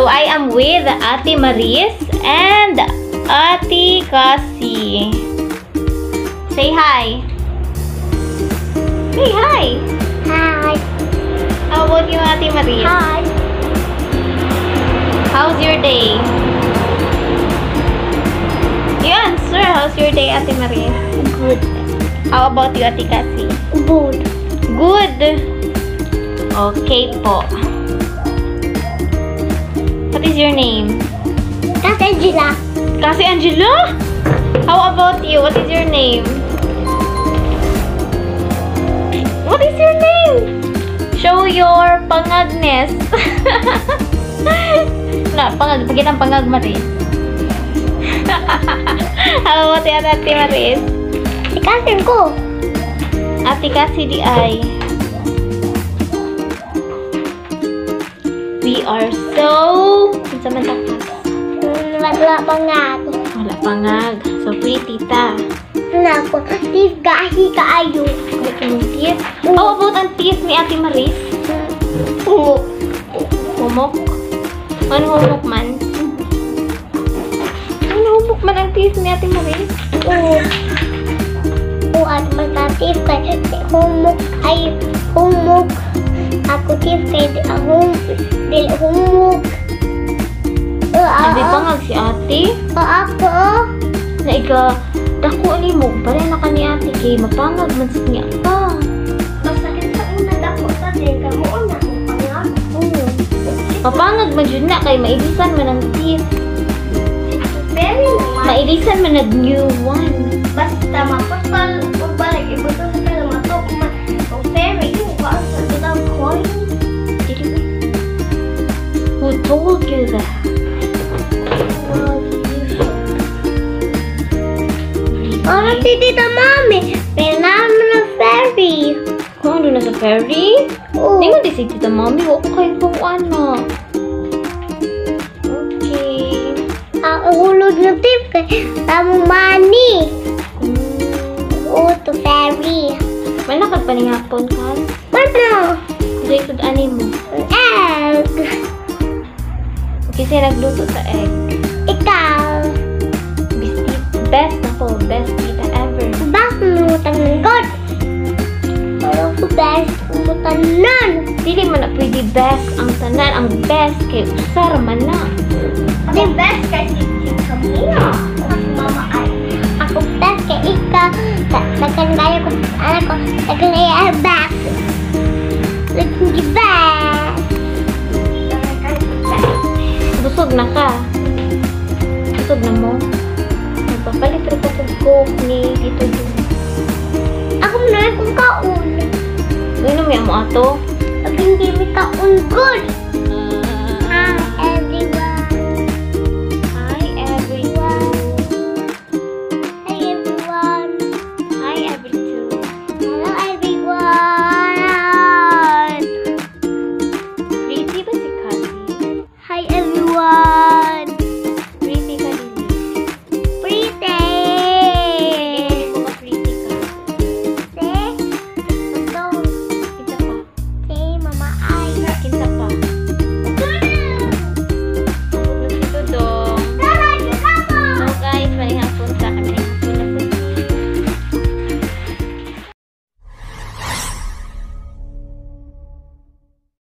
So, I am with Ate Maris and Ate Cassie. Say hi. Say hi. Hi. How about you, Ate Maris? Hi. How's your day? You answer. How's your day, Ate Maris? Good. How about you, Ate Cassie? Good. Good. Okay po. What is your name? That's Angela. Cassie Angela? How about you? What is your name? What is your name? Show your pangagness. Na, pangag. Pagyan ang pangag, Maris. How about you, Ate Maris? Ikasin ko. Ate Cassie di ay. We are so... Sa mantakas. Wala pangag. Wala pangag. So pretty ta. Nako, tis gahi kaayo. Wala kang teeth. How about ang teeth ni Ate Maris? Humok. Ano humok man? Ano humok man ang teeth ni Ate Maris? At magtatif kay humok ay humok. Ako tif kay dili humok. Hindi pangag si Ate. Ako. Naiga, dako ni mo. Bala na ka ni Ate kay mapangag man sa niya ka. Masakit sa una dako sa din ka mo na pangag. Mapangag man yun na kay mailisan man ang teeth. Very nice. Mailisan man nag new one. Basta mapapal o balik ibuto sa pala matok man. O very yung ka sa dalang coin. Who told you that? Ano si Tita Mami? Pinamo na fairy. Kung ano na sa ferry? Oo. Hindi mo di si Tita Mami. Huwag ko kayo kung ano. Okay. Ang hulog ng tip kay tamong money. Oo, to fairy. May nakagpaningapon ka. Ano? Rated ani mo. Egg. Kasi nagluto sa egg. Ikaw. Best ako. Best tita ever. Best mo tanggod. Parang ko best mo tanan. Dili man na pwede best ang tanan. Ang best kay usar man na. The best kay si Camila. Ako mama ay. Ako best kay ikaw. Nagkandaya ko anak ko. Nagkandaya best. Nagkandaya best. Busog na ka. Busog na mo. Nagpapalit rin ka ng coke ni Tito Jun. Ako na kung kaon. Gano'n mo ato? Pag hindi may kaon good.